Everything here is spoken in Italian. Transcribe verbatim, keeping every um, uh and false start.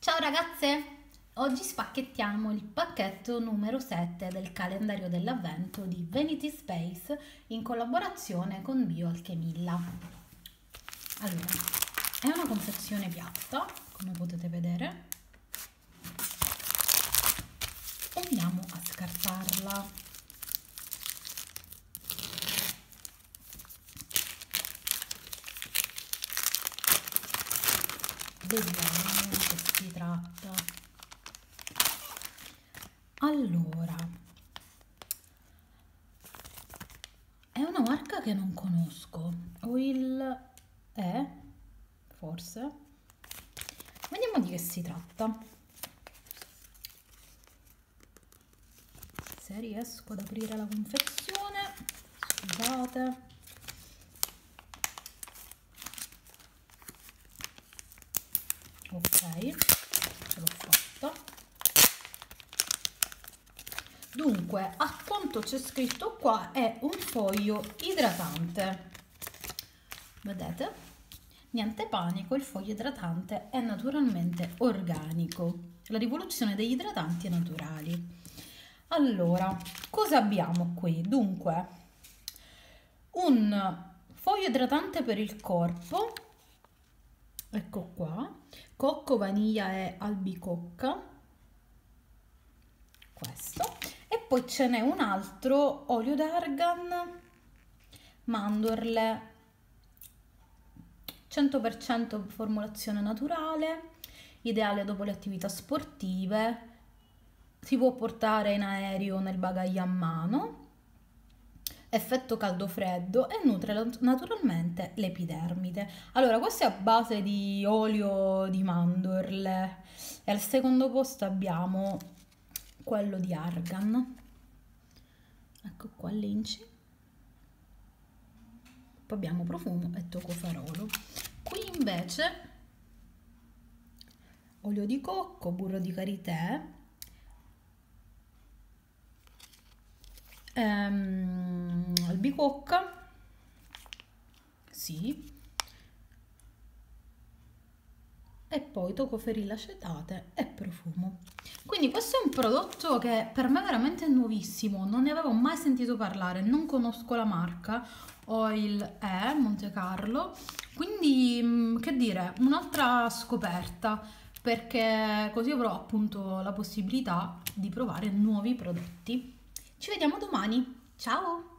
Ciao ragazze! Oggi spacchettiamo il pacchetto numero sette del calendario dell'avvento di Vanity Space in collaborazione con Bioalchemilla. Allora, è una confezione piatta, come potete vedere, e andiamo a scartarla. Vediamo di che si tratta. Allora, è una marca che non conosco. Oil è, forse. Vediamo di che si tratta. Se riesco ad aprire la confezione, scusate. Ok, ce l'ho fatta. Dunque, a quanto c'è scritto qua, è un foglio idratante. Vedete? Niente panico, il foglio idratante è naturalmente organico. La rivoluzione degli idratanti naturali. Allora, cosa abbiamo qui? Dunque, un foglio idratante per il corpo. Ecco qua, cocco, vaniglia e albicocca, questo, e poi ce n'è un altro, olio d'argan, mandorle, cento per cento formulazione naturale, ideale dopo le attività sportive, si può portare in aereo nel bagaglio a mano, effetto caldo-freddo e nutre naturalmente l'epidermide. Allora, questo è a base di olio di mandorle e al secondo posto abbiamo quello di argan. Ecco qua l'inci. Poi abbiamo profumo e toccofarolo. Qui invece olio di cocco, burro di karité, ehm, albicocca, sì, e poi toccoferilla acetate e profumo. Quindi questo è un prodotto che per me è veramente nuovissimo, non ne avevo mai sentito parlare, non conosco la marca, Oil è Monte Carlo, quindi che dire, un'altra scoperta, perché così avrò appunto la possibilità di provare nuovi prodotti. Ci vediamo domani, ciao!